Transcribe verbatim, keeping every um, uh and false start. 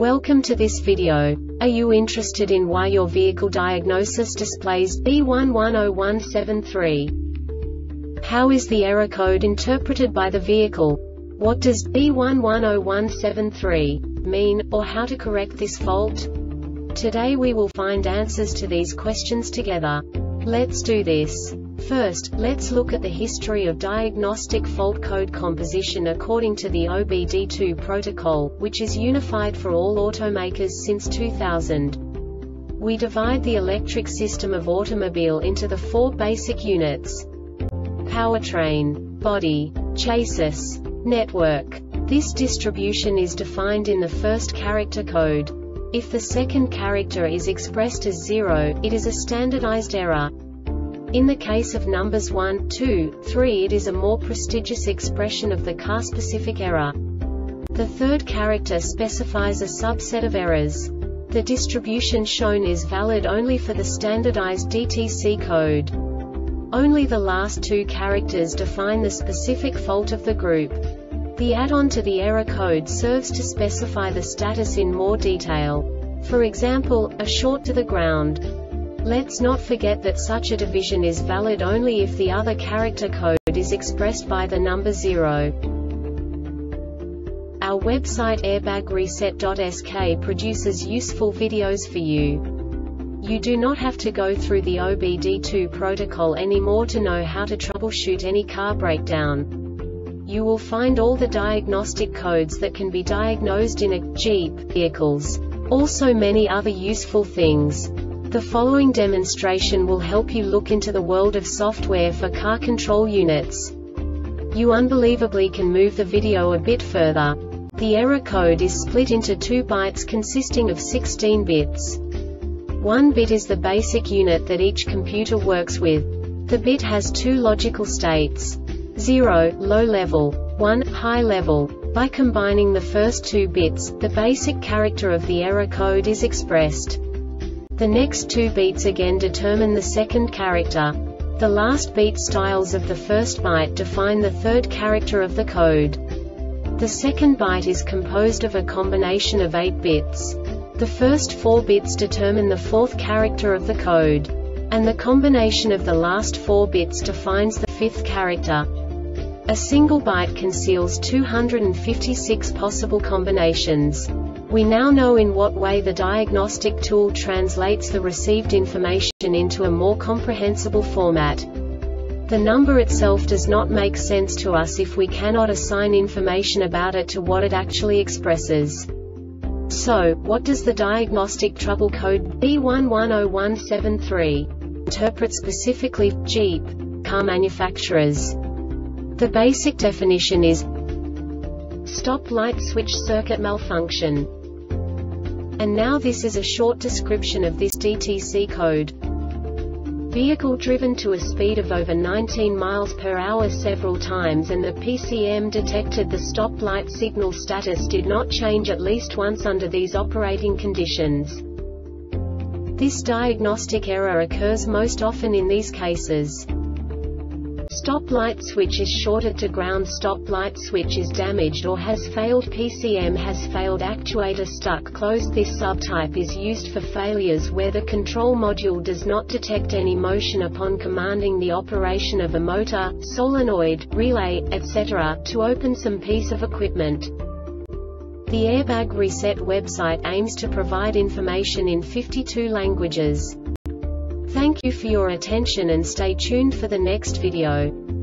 Welcome to this video. Are you interested in why your vehicle diagnosis displays B one one zero one seven three? How is the error code interpreted by the vehicle? What does B one one zero one seven three mean, or how to correct this fault? Today we will find answers to these questions together. Let's do this. First, let's look at the history of diagnostic fault code composition according to the O B D two protocol, which is unified for all automakers since two thousand. We divide the electric system of automobile into the four basic units: powertrain, body, chassis, network. This distribution is defined in the first character code. If the second character is expressed as zero, it is a standardized error. In the case of numbers one, two, three, it is a more prestigious expression of the car-specific error. The third character specifies a subset of errors. The distribution shown is valid only for the standardized D T C code. Only the last two characters define the specific fault of the group. The add-on to the error code serves to specify the status in more detail. For example, a short to the ground. Let's not forget that such a division is valid only if the other character code is expressed by the number zero. Our website airbag reset dot S K produces useful videos for you. You do not have to go through the O B D two protocol anymore to know how to troubleshoot any car breakdown. You will find all the diagnostic codes that can be diagnosed in a Jeep vehicles. Also many other useful things. The following demonstration will help you look into the world of software for car control units. You unbelievably can move the video a bit further. The error code is split into two bytes consisting of sixteen bits. One bit is the basic unit that each computer works with. The bit has two logical states: zero, low level, one, high level. By combining the first two bits, the basic character of the error code is expressed. The next two beats again determine the second character. The last beat styles of the first byte define the third character of the code. The second byte is composed of a combination of eight bits. The first four bits determine the fourth character of the code. And the combination of the last four bits defines the fifth character. A single byte conceals two hundred fifty-six possible combinations. We now know in what way the diagnostic tool translates the received information into a more comprehensible format. The number itself does not make sense to us if we cannot assign information about it to what it actually expresses. So, what does the diagnostic trouble code B one one zero one seven three interpret specifically for Jeep car manufacturers? The basic definition is stop light switch circuit malfunction. And now this is a short description of this D T C code. Vehicle driven to a speed of over nineteen miles per hour several times and the P C M detected the stop light signal status did not change at least once under these operating conditions. This diagnostic error occurs most often in these cases: stop light switch is shorted to ground, stop light switch is damaged or has failed, P C M has failed, actuator stuck closed. This subtype is used for failures where the control module does not detect any motion upon commanding the operation of a motor, solenoid, relay, et cetera, to open some piece of equipment. The Airbag Reset website aims to provide information in fifty-two languages. Thank you for your attention and stay tuned for the next video.